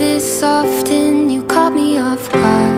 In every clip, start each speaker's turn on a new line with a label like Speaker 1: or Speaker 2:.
Speaker 1: this often, you caught me off guard.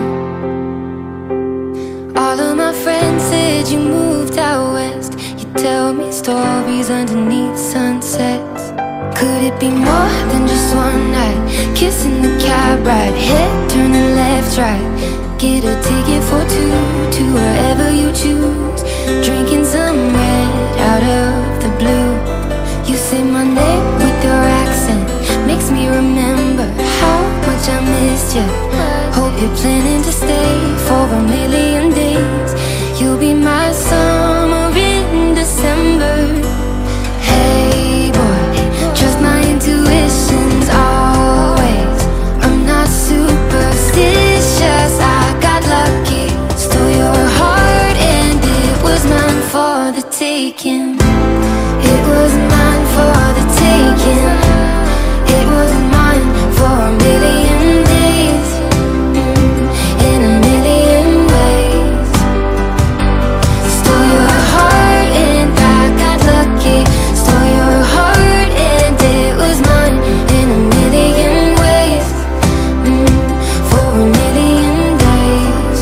Speaker 1: All of my friends said you moved out west. You tell me stories underneath sunsets. Could it be more than just one night? Kissing the cab ride, head turning left, right. Get a ticket for two to wherever you choose. Drinking some red out of the blue. You say my name with your accent, makes me remember how much I missed you. Hope you're planning to stay for a million days. You'll be my summer in December. Hey boy, trust my intuitions always. I'm not superstitious, I got lucky. Stole your heart and it was mine for the taking. It was mine for the taking. It was mine for a million days, in a million ways. Stole your heart and I got lucky. Stole your heart and it was mine in a million ways, for a million days.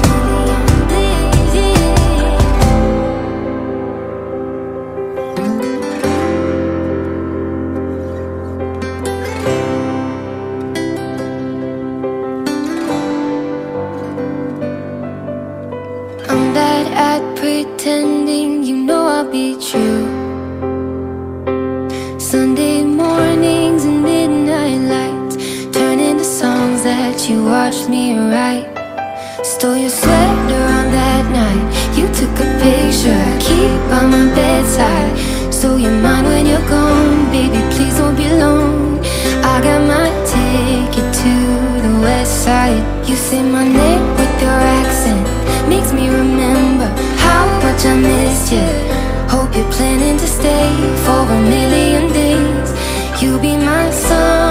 Speaker 1: I'm bad at pretending, you know I'll be true. Sunday mornings and midnight lights turn into songs that you watched me write. Stole your sweater on that night. You took a picture, I keep by my bedside. So you're mine when you're gone, baby, please don't be alone. I got my ticket to the west side. You say my name with your accent, makes me remember how much I missed you. Hope you're planning to stay for a million days. You'll be my sun